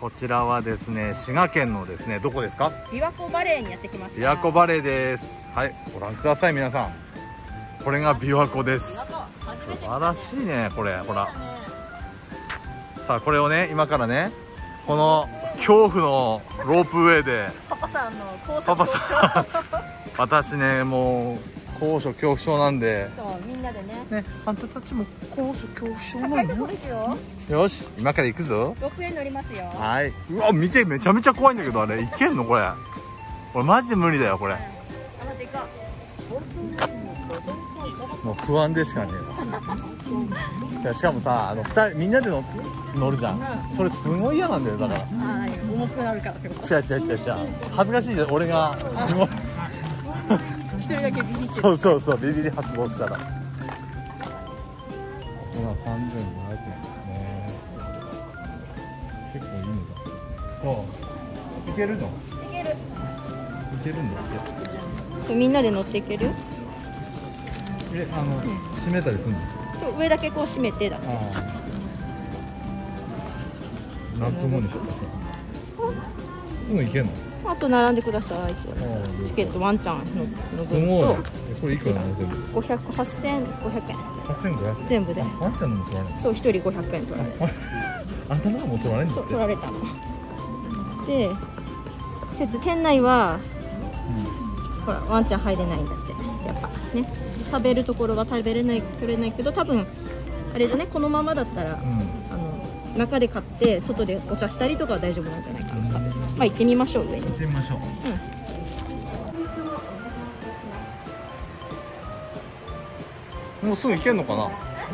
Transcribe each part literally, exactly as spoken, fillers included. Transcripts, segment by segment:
こちらはですね、滋賀県のですね、どこですか？ 琵琶湖バレーにやってきました。 琵琶湖バレーです。はい、ご覧ください皆さん。これが琵琶湖です。素晴らしいね、これ、ほら。さあ、これをね、今からね、この恐怖のロープウェイで。 パパさんの高所パパさん、私ね、もう高所恐怖症なんで。 そう、みんなでね。 ね、あんたたちも高所恐怖症なの？ 高いとこですよ。 よし、今から行くぞ。 ロープウェイ乗りますよ。 はい。うわ、見て、めちゃめちゃ怖いんだけど、あれ、いけんのこれ。これマジで無理だよ、これ。もう不安でしかねえわ。しかもさ、あのふたりみんなで乗乗るじゃん、うん、それすごい嫌なんだよ。だからあー、重くなるからってこと。 違う違う違う違う、恥ずかしいじゃん、俺がすごい一人だけビビってる。 そうそうそう、ビビり発動したら。今さんぜんごひゃくえんね、結構いいんだ。そういけるの？ いける、いけるんだって。 そう、みんなで乗っていける？ え、あの、うん、閉めたりするの？そう、 上だけこう閉めてだって。 何分後にしようか。すぐ行けんの？あと並んでください。チケットワンちゃんのの分と。 これいくらなの？全部。 五百、八千五百円。 八千五百円。 全部で。 ワンちゃんのも取られる。 そう、一人五百円取られる。 あんたのも取られるんだって。そう、 取られたの。で、施設店内は、うん、ほらワンちゃん入れないんだって。やっぱね、食べるところは食べれない取れないけど、多分あれじゃね、このままだったら、うん、あの中で買って外でお茶したりとかは大丈夫なんじゃないかな。まあ行ってみましょう、上に。行ってみましょう。 うん、もうすぐ行けんのかな？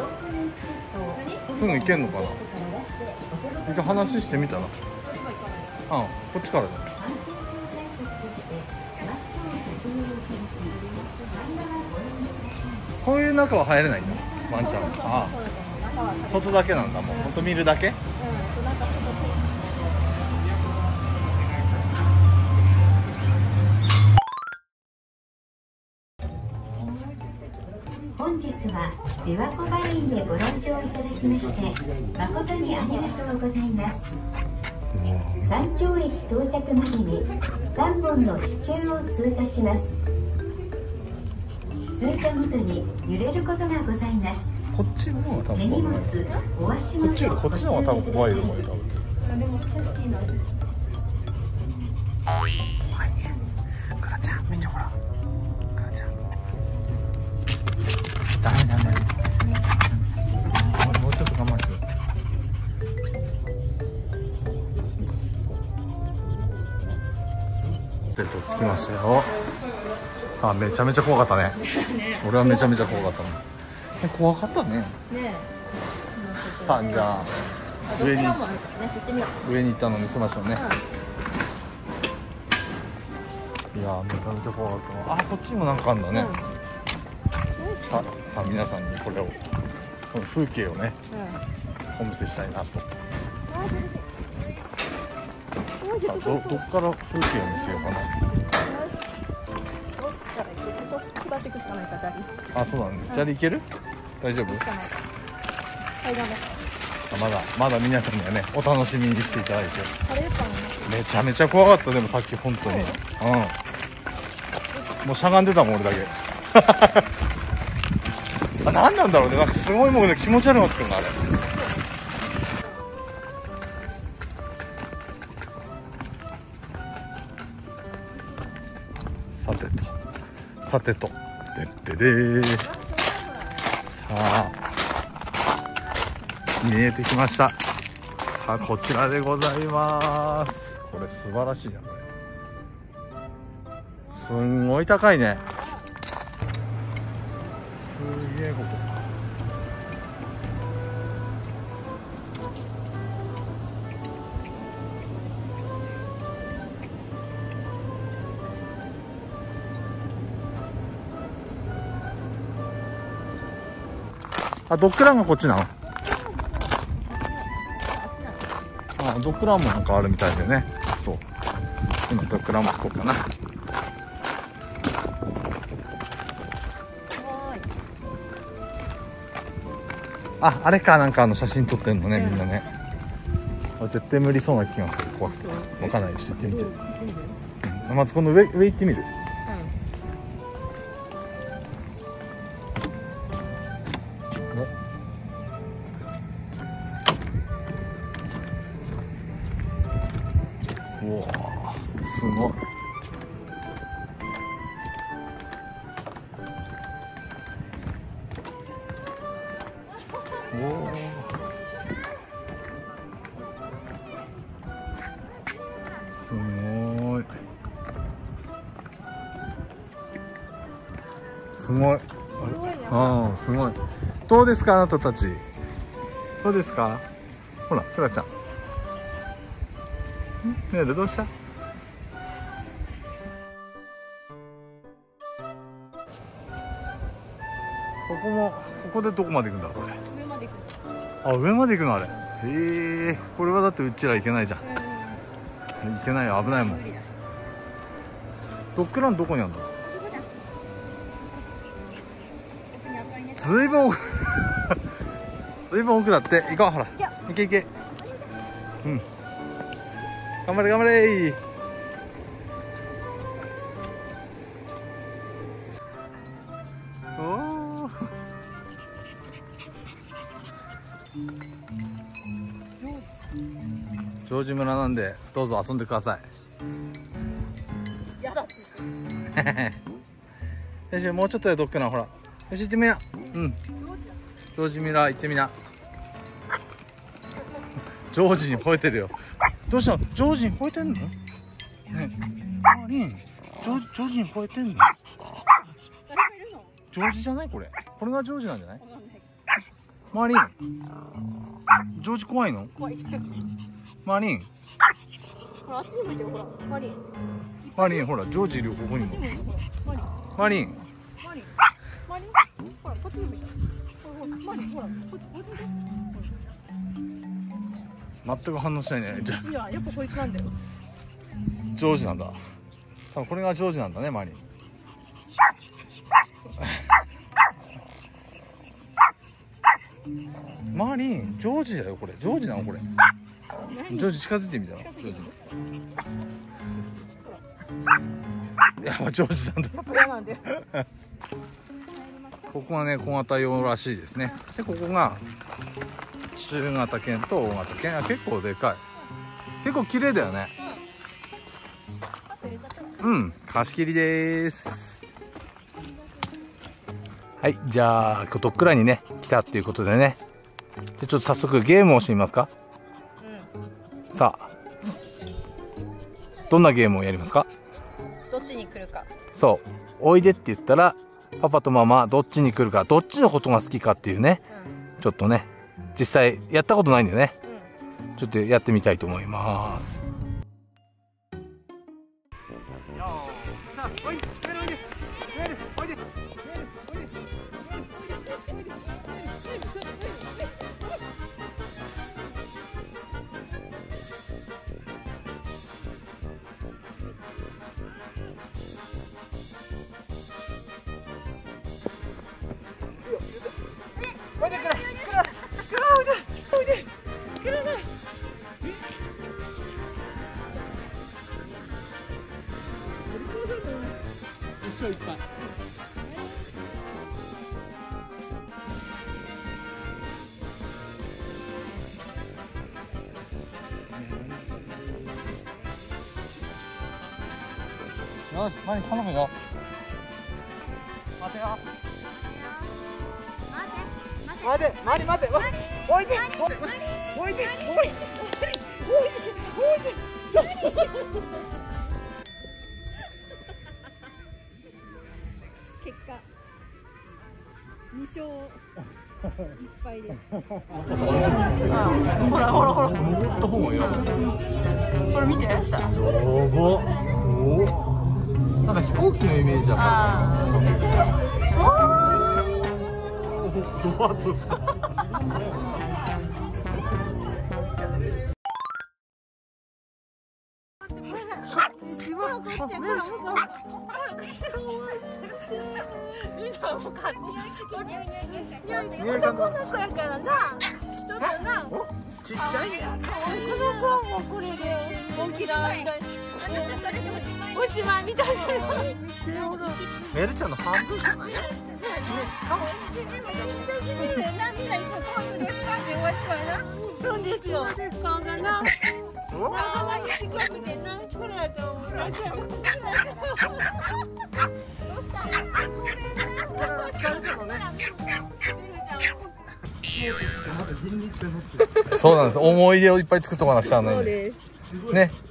すぐ行けんのかな？一回話してみたら。あ、こっちからだ。こういう中は入れないんだ、ワンちゃん。ああ、外だけなんだ。もう本当見るだけ。 本日は琵琶湖バレーへご来場いただきまして誠にありがとうございます。山頂駅到着までにさんぼんの支柱を通過します。通過ごとに揺れることがございます。 こっちの方が多分手荷物、お足元をご注意ください。 こっちの方が多分怖いよ、これ多分。怖いね。クラちゃん、めっちゃほら。クラちゃん。ダメダメ。もうちょっと我慢しよう。ベッド着きましたよ。さあ、めちゃめちゃ怖かったね。俺はめちゃめちゃ怖かったね。え、怖かったね。ね。さあ、じゃあ上に上に行ったの見せましょうね。いやー、めちゃめちゃ怖かったな。あ、こっちにもなんかあんだね。さあ、さあ皆さんにこれを、この風景をね、お見せしたいなと。さあ、どどっから風景を見せようかな。あ、そうだね。砂利行ける？大丈夫？まだまだ皆さんにはね、お楽しみにしていただいて。めちゃめちゃ怖かった。でもさっき本当に、うん、もうしゃがんでたもん俺だけ。あ、何なんだろうね。なんかすごいもうね、気持ち悪くなってるのあれ。さてとさてとでってでー。さあ、見えてきました。さあ、こちらでございます。これ素晴らしいな。これすんごい高いね。すげえこと。あ、ドッグランがこっちなの？あ、ドッグランもなんかあるみたいでね。そう。今ドッグランも行こうかな。あ、あれか、なんかあの写真撮ってんのね、みんなね。 絶対無理そうな気がする。怖くて分かんないし、行ってみて。うん、まずこの上上行ってみる。おお、すごい。おお、すごい。すごい。ああ、すごい。どうですか、あなたたち。どうですか。ほら、くらちゃん。ねえ、どうした。ここも、ここでどこまで行くんだ、これ。 上まで行く。 あ、上まで行くの、あれ。へえ、これはだってうちら行けないじゃん。行けないよ、危ないもん。ドッグランどこにあるんだ。ずいぶん奥。ずいぶん奥だって。行こう、ほら。行け行け。うん。頑張れ頑張れ。おお。ジョージ村なんでどうぞ遊んでください。 やだって言って。 よし、もうちょっとでドッグラン、ほら。よし、行ってみな。うん。ジョージ村行ってみな。ジョージに吠えてるよ。どうしたの？ジョージに吠えてんの？ねえ、マリン、ジョージ、ジョージに吠えてんの？ 誰かいるの？ ジョージじゃない？これ。これがジョージなんじゃない？マリン、ジョージ怖いの？ 怖い。 マリン。 ほら、あっちに向いてる、ほら、マリン。 マリン、ほら、ジョージいるよ、ここにも。マリン。 マリン。マリン。ほら、こっちに向いてる。ほら、マリン、ほら、こっち、こっち。 全く反応しないね。じゃあ、 こっちはやっぱこいつなんだよ。 ジョージなんだ。多分これがジョージなんだね、マリン。マリン、ジョージだよ、これ。ジョージなの、これ。ジョージ近づいてみたら。ジョージ。やっぱジョージなんだ。 嫌なんだよ。 ここがね、小型用らしいですね。で、ここが中型犬と大型犬。あ、結構でかい。結構綺麗だよね。うん、貸し切りです。はい、じゃあドッグランにね来たっていうことでね、じゃあちょっと早速ゲームをしてみますか。うん、さあ、どんなゲームをやりますか。 どっちに来るか。そう、 おいでって言ったらパパとママどっちに来るか、どっちのことが好きかっていうね、うん、ちょっとね実際やったことないんでね、うん、ちょっとやってみたいと思います。いっぱい。よし、マリ頼むよ。待てよ。待て、待て、待て、待て、おいで、おいで、おいで、おいで、おいで、おいで、 結果に勝いっぱいで。ほらほらほら。 持った方がいいよ。 これ見てました。やば。 おお。なんか飛行機のイメージだから。ふわっとした。 自分はこっちやから向こう。みんなもう勝手に男の子やからな。 ちょっとな。 ちっちゃいね。 この子はもうこれで大きなみたい。それでおしまい。おしまいみたいな。 メルちゃんの半分じゃない？ みんないつもこういうですかって言われてはな。そうですよ。顔がな。顔が低くてな。これはちょっと。どうした？疲れてるね。 そうなんです。思い出をいっぱい作っとかなくちゃならないんで。 そうです。 ね。